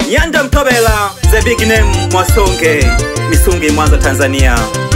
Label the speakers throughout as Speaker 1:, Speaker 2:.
Speaker 1: Nyanda Mtobela, the big name Mwasonge, Misungi Mwanza Tanzania.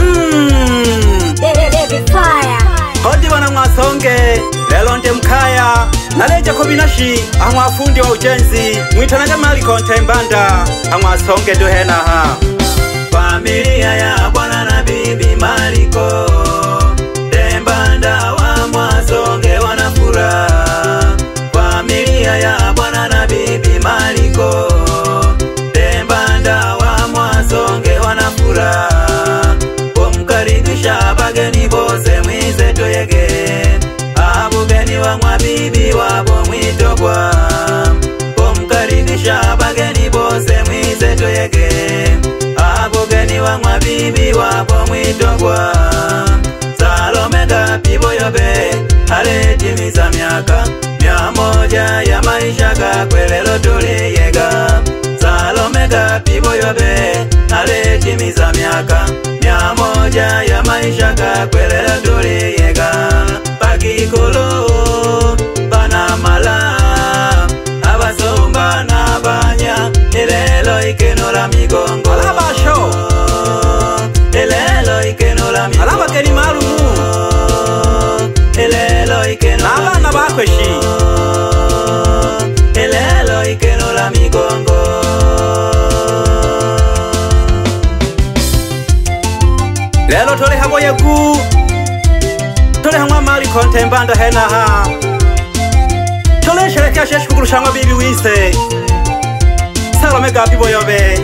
Speaker 1: Hodi wana Mwasonge, lelo nde mkaya naleja kubinashi amwafundi wa ujenzi mwitanaga mali konte mbanda amwasonge duhena ha. Familia ya bwana na bibi Maliko Dembanda wa Mwasonge wanafura. Familia ya bwana na bibi Maliko Dembanda wa Mwasonge wanafura. Omkaribisha bageni bose mwize toyege abugeni wa mwabibi wabo mwitogwa. Omkaribisha bageni bose mwize toyege abugeni wa mwabibi wabo mwitogwa. Salome Gapi Boyobe aletimiza miaka 100 ya maisha gakwe lelo tuliyega. Salome Gapi Boyobe aletimiza miaka 100 ya maisha gakwe lelo tuliyega. Pakikolo banamala abasomba nabanya elelo ikenora migongo. Alabasho elelo ikenora migongo. Alabakeni malumu elelo ikenora abana bakweshi elelo ikenora migongo. Lelo tole habo yegu tole hamwa mali konte mbanda hena ha. Tole sherekea sheshukuru shangwa bibi wise Salome Gapi Boyobe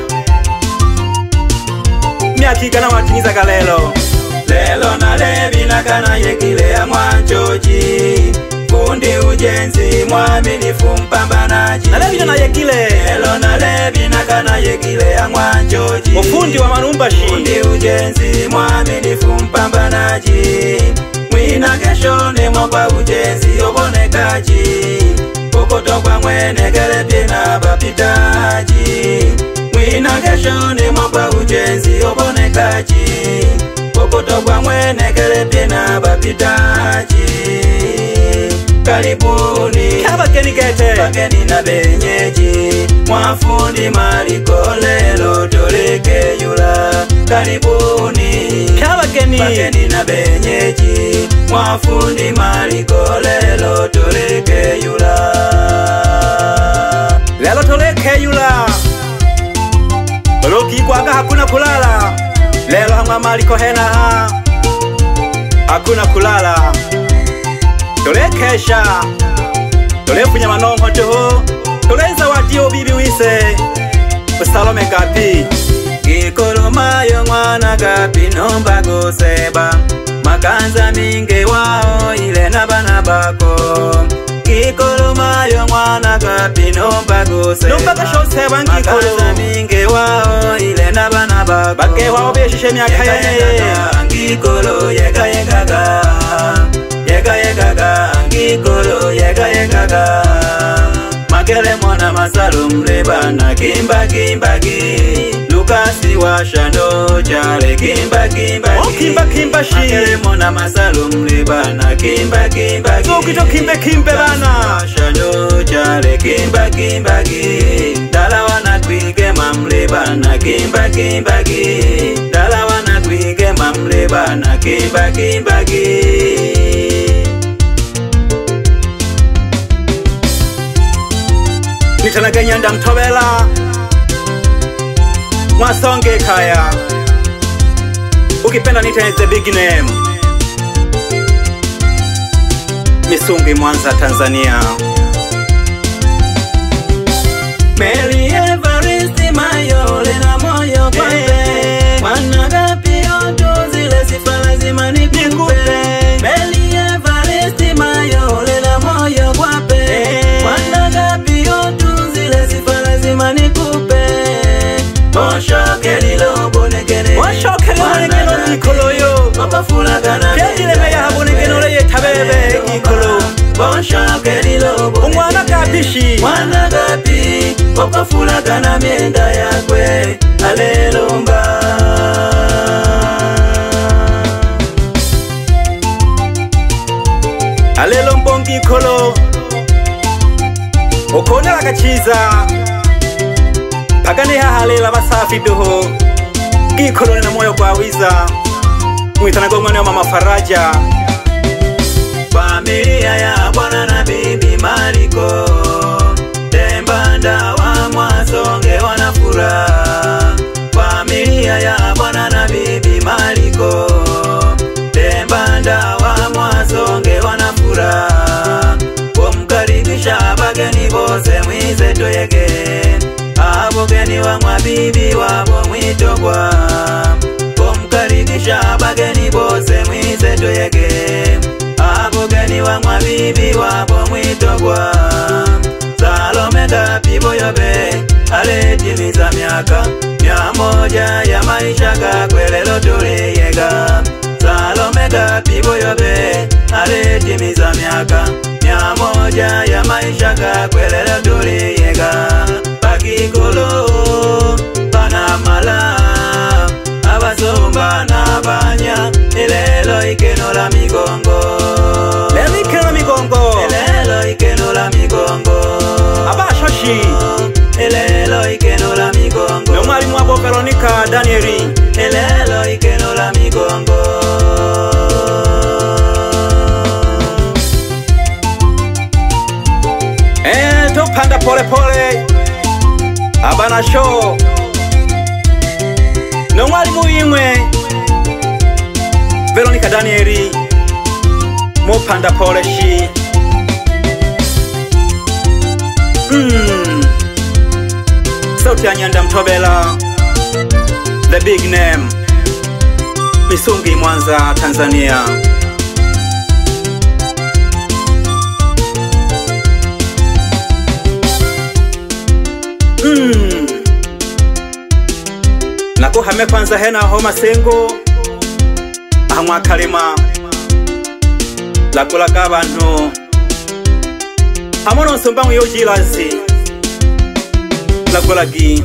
Speaker 1: miakigana watimiza galelo. Lelo na lebi nakana yekile ya mwanchoji fundi ujenzi mwaminifu mpambanaji. Na lebi na yekile lelo na lebi nakana yekile ya mwanchoji ufundi wa manumbashi fundi ujenzi mwaminifu mpambanaji. Mwina kesho ni mokwa ujenzi obonekaji ukotokwa mwene kelepye na bapitaji. Mwina kesho ni mokwa ujenzi obonekaji ukotokwa mwene kelepye na bapitaji. Karibuni kabageni gete bageni na benyeji mwafundi Maliko lelo toleke yula. Karibuni kabageni bageni na benyeji mwafundi Maliko lelo toleke yula. Lelo toleke yula Loki kwaga hakuna kulala. Lelo hamwa Maliko hena ha hakuna kulala. Tolekesha tolefunya manongo toho toleza wadio bibi wise Salome Gapi. Kikolo mayo mwana Gapi nomba goseba makanza minge wao ile na bana bako. Kikolo mayo mwana Gapi nomba goseba makanza minge wao ile na bana bako. Bake wao beshishe miaka yeye Kikolo yega yegaga yega yegaga Kikolo yega yegaga. Makele mwana Masalum lebana kimba kimbagi Lukasi wa shando chale kimba kimbagi. Oh kimba kimba shi Makele mwana Masalum lebana kimba kimbagi Zokito kimbe kimbe bana shando chale kimba kimbagi. Dala wana kwige mamlebana kimba kimbagi. Dala wana kwige mamlebana kimba kimbagi. Nitanaga Nyanda Mtobela Mwasonge kaya ukipenda nita the big name Misungi Mwanza Tanzania. Mary Everest Mayole na moyo kwape Mwana Gapi oto zile sifa lazima nikupe. Mary Everest Mayole na moyo kwape Mwana Gapi oto zile sifa lazima nikupe. Oshoke lilo bonekene Oshoke lilo bonekene Kikolo yo Opafula gana Kendile meya bonekene ole tabebe Kikolo Oshoke lilo bonekene Mwana Gapi Mwana Gapi Opafula gana mienda yakwe alelomba. Alelombo Kikolo Okona lakachiza Agane hahalela basafi doho Gikolone na moyo kwa wiza Mwitana gongone wa mama Faraja. Familia ya bwana na bibi Mariko Tembanda wa Mwasonge wanafuraha. Familia ya bwana na bibi Mariko Tembanda wa Mwasonge wanafuraha. Kumkaribisha bageni bose mwize toyege. Abogeni wa mwabibi wabo mwitogwa. Kumkaribisha bageni bose mwize toyege. Abogeni wa mwabibi wabo mwitogwa. Salome Gapi Boyobe aletimiza miaka 100 ya maisha gakwe lelo tuliyega. Salome Gapi Boyobe aletimiza miaka 100 ya maisha gakwe lelo tuliyega. Bakikolo banamala abasumba nabanya elelo ikenola migongo. Lelo ikenola migongo. Elelo ikenola migongo. Abashoshi elelo ikenola migongo. No mwalimu wabo Veronica Danieli elelo ikenola migongo. Tupanda pole pole abana show. No mwalimu yimwe Veronica Danieli mupanda pole shi. Sauti ya Nyanda Mtobela, the big name, Misungi, Mwanza, Tanzania. Nako hame kwanza hena homa sengo Ahamwa kalima Lakula kabantu Hamono nsumba mwiyo jilazi Lakula gi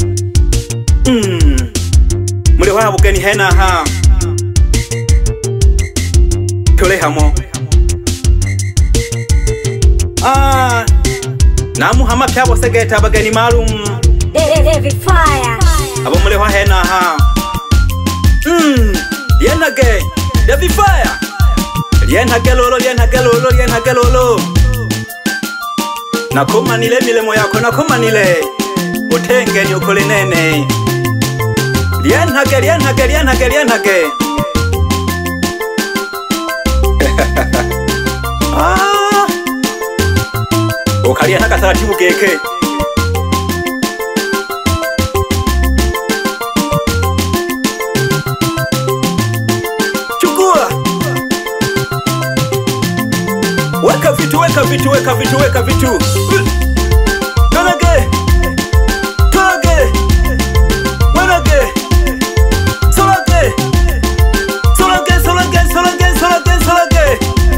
Speaker 1: Muli waha bukeni hena ha Tule hamo Namu hama pyabo segeta bageni malum
Speaker 2: David Fire
Speaker 1: Abo mule wa hena ha. Lienage David Fire. Lienage lolo, lienage lolo, lienage lolo. Nakoma nile milemo yako, nakoma nile utenge ni ukole nene. Lienage, lienage, lienage, lienage. Ukalienaka taratibu keke. Weka vitu, weka vitu, weka vitu, weka vitu. Tonage, tonage, wenage, solage, solage, solage, solage, solage, solage.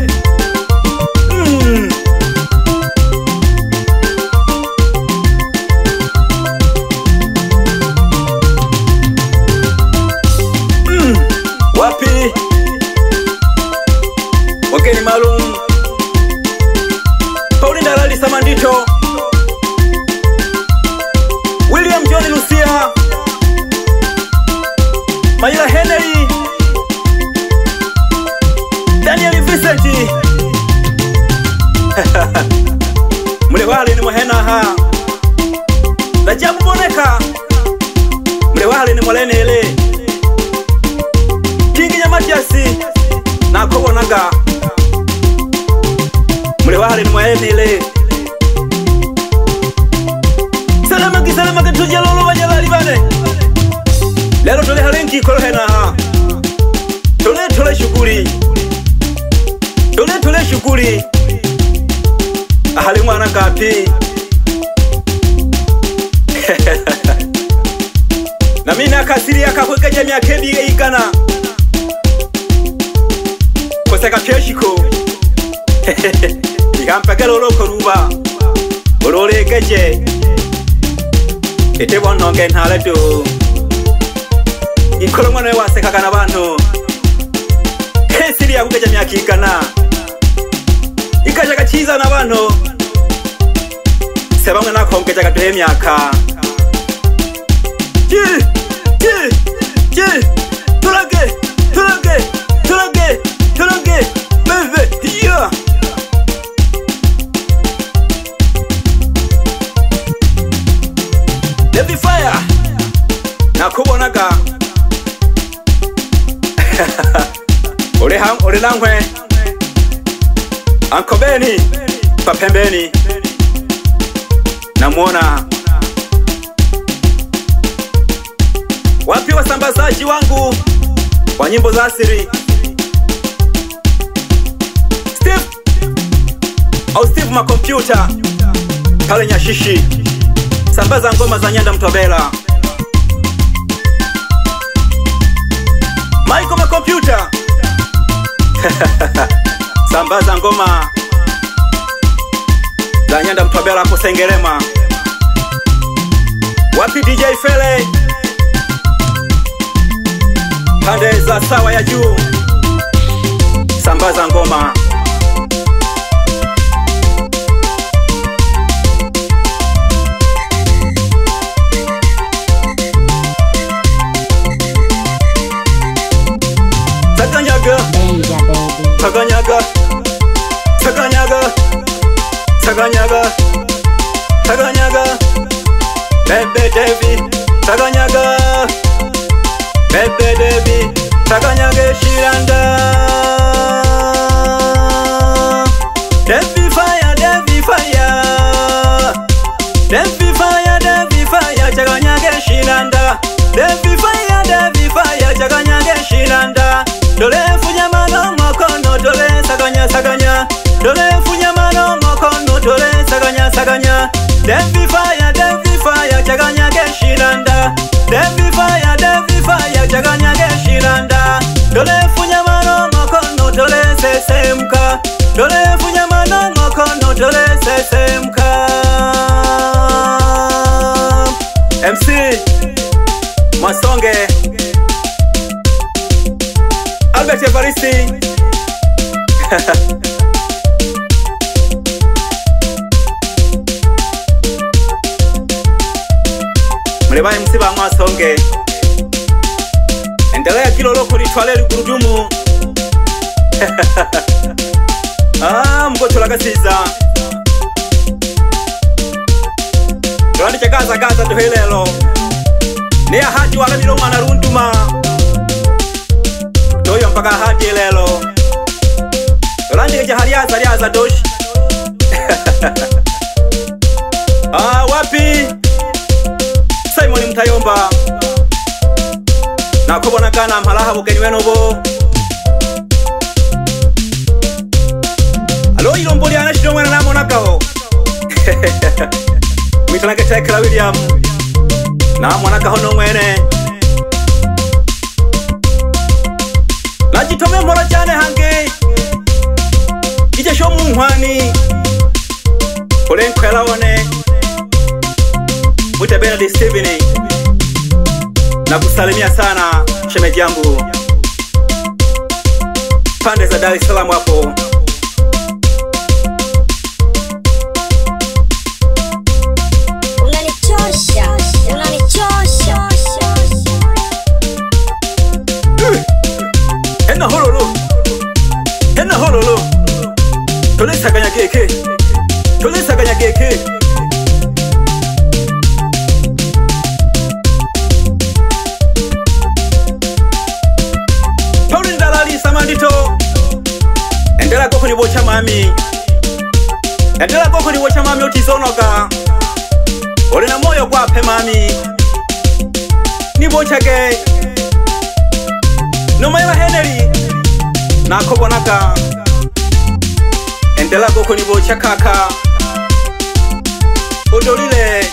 Speaker 1: Wapi? Wageni maalum Paulinda Lali Samandito, William John Lucia, Mayla Henry, Daniel Vicenti. Mule wale ni mwahena ha. Rajabu Moneka, mule wale ni mwalene ele. Kingi Nyamatiasi, na Kobo Naga. Mule wale ni mwahene ele. Salama ke tujia lolo wanyalali bane. Lero tole halenki kolo hena ha. Tole shukuri. Tole shukuri. Ahali mwana Gapi. Na mina kasiri ya kakweka jamii ya kebi ikana. Koseka pioshiko. Ikampeke lolo koruba. Olole keje. Ete bononge ntale do. Ikolo mwana we waseka na bantu. Kesiri ya kukeja myaka ikana. Ikaja gachiza na bantu. Sebamwe nakongeja gaduhe myaka Tulage, baby, yeah. Devi Fire, nakubonaga. Ule langwe, Uncle Benny, papembeni, namuona. Wapi wasambazaji wangu wa nyimbo za asili? Steve makompyuta pale Nyashishi, sambaza ngoma za Nyanda Mtobela. Michael makompyuta sambaza ngoma za Nyanda Mtobela hapo Sengerema. Wapi DJ Fele pande za sawa ya juu, sambaza ngoma. Taganyaga, Taganyaga, Taganyaga, Taganyaga, Bebe Devi, Taganyaga, Bebe Devi, Taganyaga Shiranda. Devi Fire, Devi Fire, Devi Fire, Devi Fire, Taganyaga Shiranda. Devi Fire, Devi Fire, Taganyaga Shiranda. Dole funya mano mokono, dole saganya saganya. Dole funya mano mokono, dole saganya saganya. Devi Fire, Jaganya Geshiranda. Devi Fire, Jaganya Geshiranda. Dole funya mano mokono, dole sesemka. Dole funya mano mokono, dole sesemka. MC Masonge Albert Evaristi. Mlebaye msiba Masonge, endelea kilolo kulitwale gurudumu. Mgoto la gasiza Rwani chagaza gaza tuhelelo Nia haji wala miloma na runduma Doyo mpaka haji lelo Rwani keja haliaza doshi. Wapi Simon Mtayomba nakubona kana mpalaha bukeni wenobo. Alo ilomboli anashiro mwana namonakaho. Mwitanake Tekla William na mwanakaho no mwene najitome mbora cyane hange ije sho munhwani kulenkwela one Mwite Benard Steven na kusalimia sana shemeji yangu pande za Dar es Salaam hapo.
Speaker 2: Unanichosha
Speaker 1: Hena hololo Tulesaganya keke Pauline Dalali Samandito. Endela koko ni bocha mami. Endela koko ni bocha mami otizonoka. Ole na moyo kwa pe mami. Ni bocha ge. No maila Henry. Na kobonaka. Endela koko ni bocha kaka. Odolile.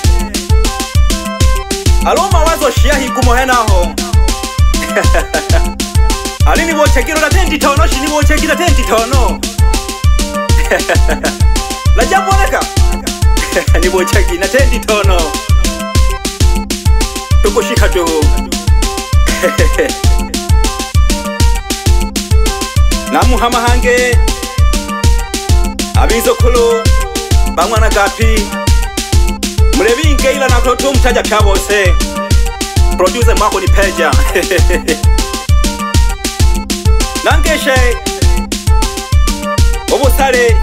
Speaker 1: Aloma wazo shiahi kumohenaho. Alini bocha kilo na 10 tono, shini bocha kilo 10 tono. La jambo neka. Ni bocha kilo na 10 tono. Tukushika tu. Na muhama hange abizo kulu bamwana gapi mulebi ngeila na kloto mtaja pyabose producer mwako ni Peja. Nangeshe obusale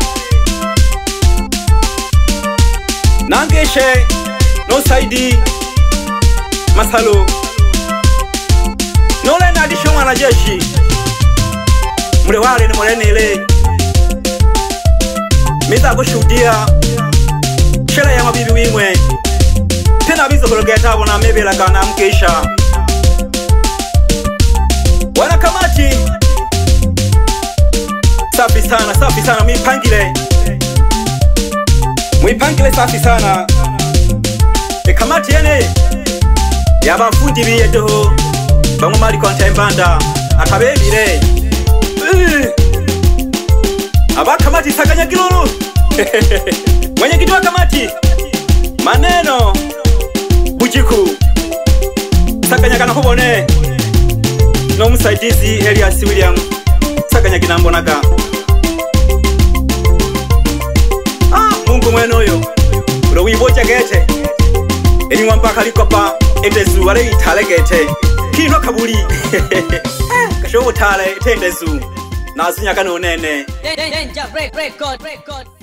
Speaker 1: nangeshe no saidi masalo nole na adisho mwanajeshi mule wale ni mulenele miza kushudia shela ya mabibi wimwe tena bizo kulogeta wana mebela kana mkesha wana kamati safi sana mwipangile safi sana kamati yene yabafundi biyedoho bamwe mari konta mbanda akabebire abakamati saganya kilolo mwenye kitu wa kamati maneno bujiku saganya kana kubone no musaidizi Elias William saganya kinambonaga Mungu mwenoyo ulo wiboja gete eni wampaka likopa endezu wale italegete kino kabuli kasho utale tendezu nazinya kanonene
Speaker 3: Danger record